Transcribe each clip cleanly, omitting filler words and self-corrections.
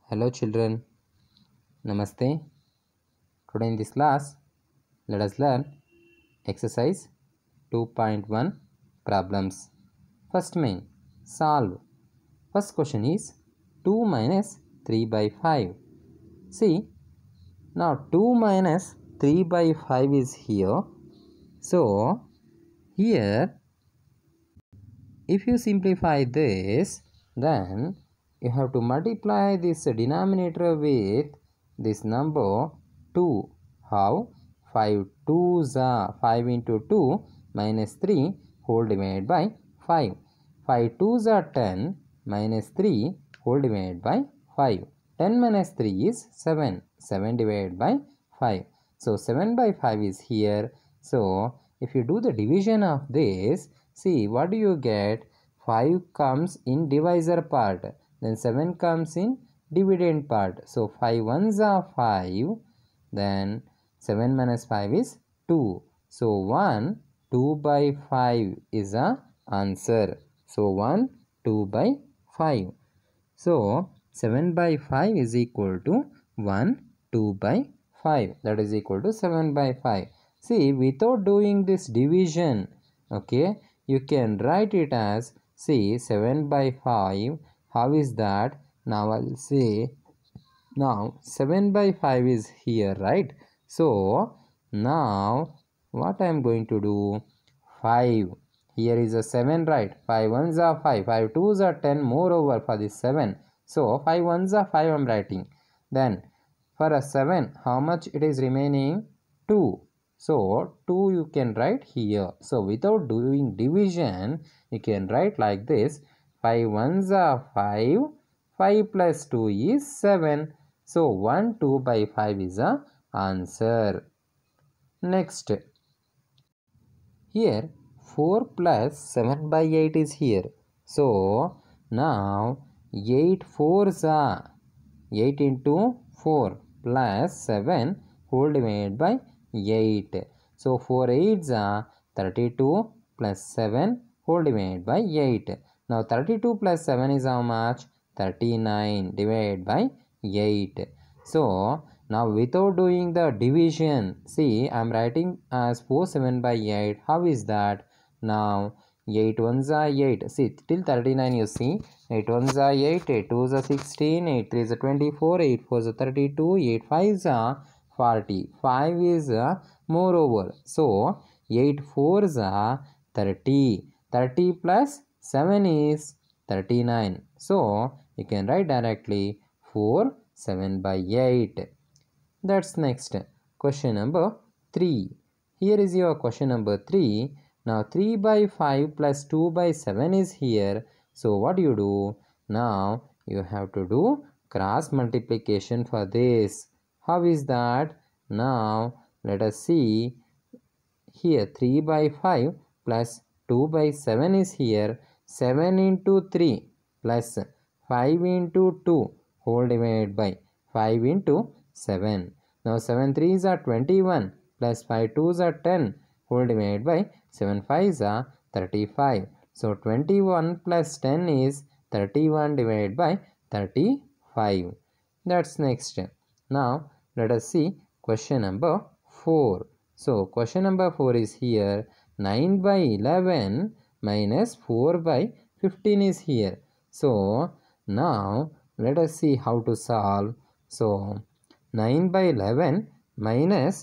Hello children, Namaste. Today in this class, let us learn exercise 2.1 problems. First main, solve. First question is 2 minus 3 by 5. See, now 2 minus 3 by 5 is here. So, here, if you simplify this, then you have to multiply this denominator with this number 2. How? 5 2s are 5 into 2 minus 3 whole divided by 5. 5 2s are 10 minus 3 whole divided by 5. 10 minus 3 is 7. 7 divided by 5. So 7 by 5 is here. So if you do the division of this, see what do you get? 5 comes in divisor part. Then 7 comes in dividend part. So 5 ones are 5. Then 7 minus 5 is 2. So 1, 2 by 5 is the answer. So 1, 2 by 5. So 7 by 5 is equal to 1, 2 by 5. That is equal to 7 by 5. See, without doing this division, okay, you can write it as, see, 7 by 5. How is that? Now I'll say, now 7 by 5 is here, right? So now what I am going to do? 5. Here is a 7, right? 5 ones are 5. 5 twos are 10. Moreover, for this 7. So 5 ones are 5 I am writing. Then for a 7, how much it is remaining? 2. So 2 you can write here. So without doing division, you can write like this. 5 ones are 5. 5 plus 2 is 7. So 1, 2 by 5 is the answer. Next, here 4 plus 7 by 8 is here. So now 8 4s are 8 into 4 plus 7 whole divided by 8. So 4 8s are 32 plus 7 whole divided by 8. Now 32 plus 7 is how much? 39 divided by 8. So now without doing the division, see, I am writing as 4 7 by 8. How is that? Now 8 ones are 8. See, till 39 you see. 8 ones are 8, 8 twos are 16, 8 threes are 24, 8 fours are 32, 8 fives are 40. 5 is moreover. So 8 fours are 30. 30 plus 7 is 39. So you can write directly 4 7 by 8. That's next. Question number 3. Here is your question number 3. Now 3 by 5 plus 2 by 7 is here. So what do you do? Now you have to do cross multiplication for this. How is that? Now let us see. Here 3 by 5 plus 2 by 7 is here. 7 into 3 plus 5 into 2 whole divided by 5 into 7. Now 7 3s are 21 plus 5 2s are 10 whole divided by 7 5s are 35. So 21 plus 10 is 31 divided by 35. That's next. Now let us see question number 4. So question number 4 is here. 9 by 11 minus 4 by 15 is here. So now let us see how to solve. So 9 by 11 minus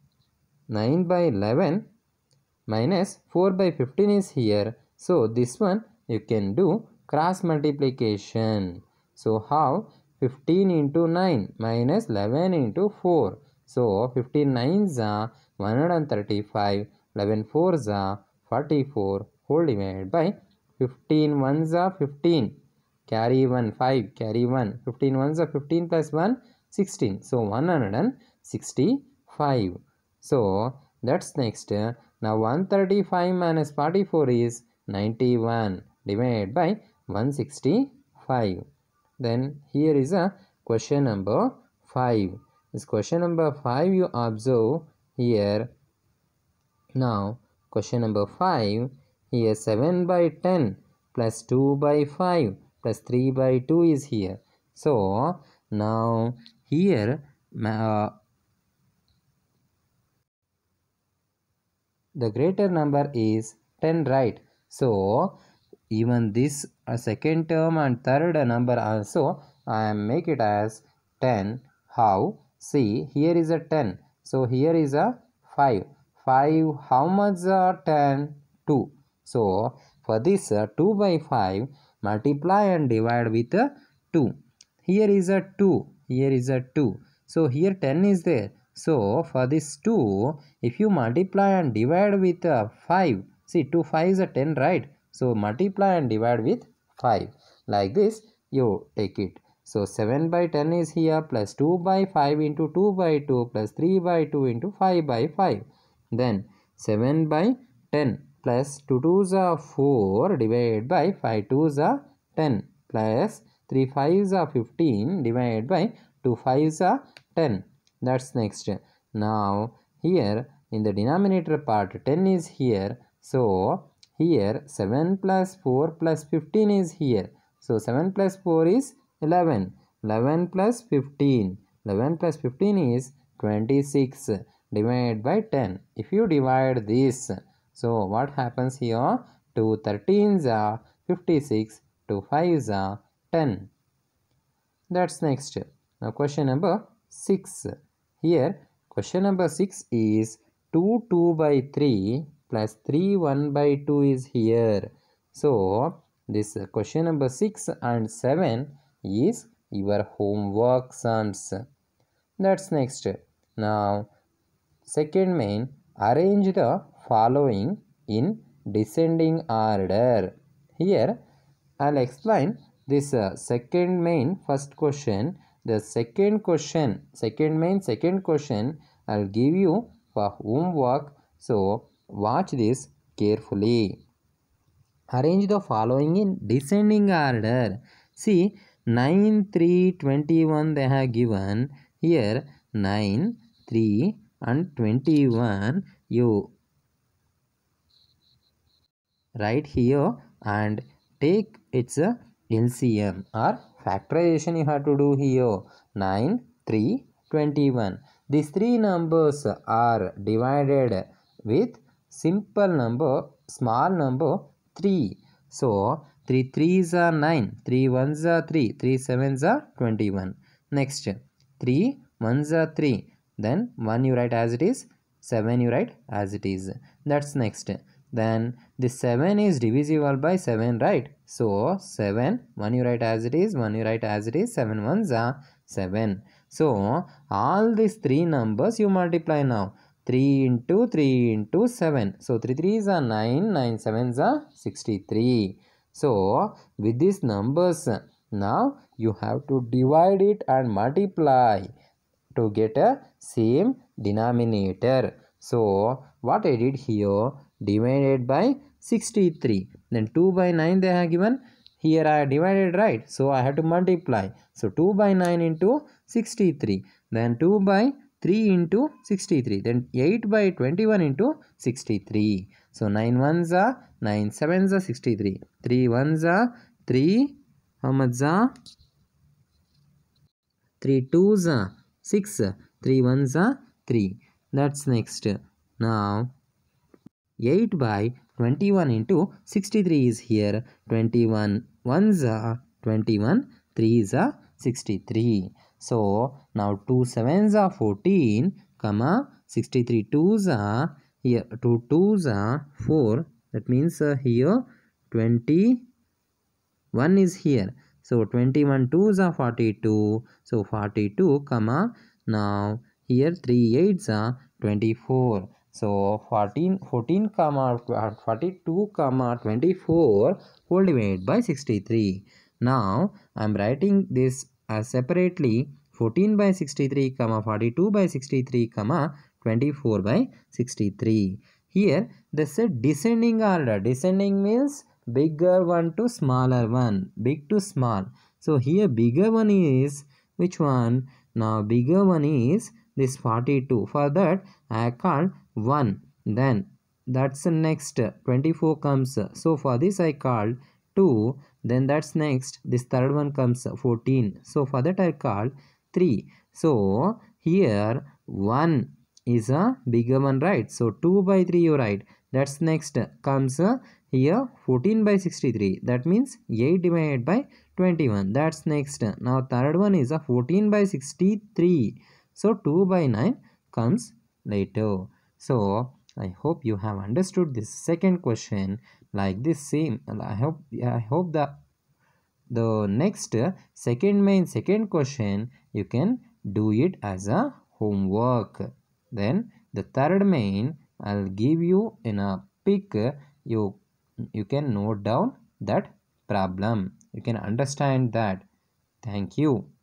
9 by 11 minus 4 by 15 is here. So this one you can do cross multiplication. So how? 15 into 9 minus 11 into 4. So 15 9s are 135, 11 4s are 44 whole divided by 15 1s are 15. Carry 1 5, carry 1. 15 1s are 15 plus 1 16. So 165. So that's next. Now 135 minus 44 is 91 divided by 165. Then here is a question number 5. This question number 5 you observe here. Now question number 5. Here 7 by 10 plus 2 by 5 plus 3 by 2 is here. So Now here the greater number is 10, right? So even this second term and third number also I am make it as 10. How? See, here is a 10, so here is a 5. 5, how much 10? 2. So for this 2 by 5, multiply and divide with 2. Here is a 2, here is a 2, so here 10 is there. So for this 2, if you multiply and divide with 5, see 2 5 is a 10, right? So multiply and divide with 5. Like this you take it. So 7 by 10 is here, plus 2 by 5 into 2 by 2 plus 3 by 2 into 5 by 5. Then 7 by 10 plus 2 2s are 4 divided by 5 2s are 10 plus 3 5s are 15 divided by 2 5s are 10. That's next. Now here in the denominator part 10 is here, so here 7 plus 4 plus 15 is here. So 7 plus 4 is 11. 11 plus 15. 11 plus 15 is 26 divided by 10. If you divide this, so what happens here? 2 13s are 56, 2 5s are 10. That's next. Now question number 6. Here question number 6 is 2 2 by 3 plus 3 1 by 2 is here. So this question number 6 and 7 is your homework sums. That's next. Now second main, arrange the following in descending order. Here I'll explain this second main first question. The second main second question I'll give you for homework, so watch this carefully. Arrange the following in descending order. See, 9 3 21 they have given. Here 9 3 and 21 you write here and take its LCM or factorization you have to do here. 9 3 21. These three numbers are divided with simple number, small number 3. So 3 3s are 9, 3 1s are 3, 3 7s are 21. Next 3 1s are 3, then 1 you write as it is, 7 you write as it is. That's next. Then this 7 is divisible by 7, right? So 7, 1 you write as it is, 1 you write as it is, 7 1s are 7. So all these three numbers you multiply now. 3 into 7. So 3 3s are 9, 9 7s are 63. So with these numbers, now you have to divide it and multiply to get a same denominator. So what I did here, divided by 63. Then 2 by 9 they have given. Here I divided, right? So I have to multiply. So 2 by 9 into 63. Then 2 by 3 into 63. Then 8 by 21 into 63. So 9 1s are 9 7s are 63. 3 1s are 3. How much are? 3 2s are 6. 3 1s are 3. That's next. Now 8 by 21 into 63 is here. 21 1s are 21. 3s are 63. So now 2 7s are 14, comma 63 2s are here. 2 2s are 4. That means here 21 is here. So 21 2s are 42. So 42, comma now here 3 8s are 24. So 14 comma 42 comma 24 whole divided by 63. Now I am writing this as separately 14 by 63 comma 42 by 63 comma 24 by 63. Here they said descending order. Descending means bigger one to smaller one, big to small. So here bigger one is which one? Now bigger one is this 42. For that I called 1. Then that's the next 24 comes. So for this I called 2. then that's next. This third one comes 14. So for that I called 3. So here 1 is a bigger one, right? So 2 by 3 you write. That's next comes here 14 by 63. That means 8 divided by 21. That's next. Now third one is a 14 by 63. So 2 by 9 comes later. So I hope you have understood this second question like this same. And I hope the next second question you can do it as a homework. Then the third main I'll give you in a pic. You can note down that problem. You can understand that. Thank you.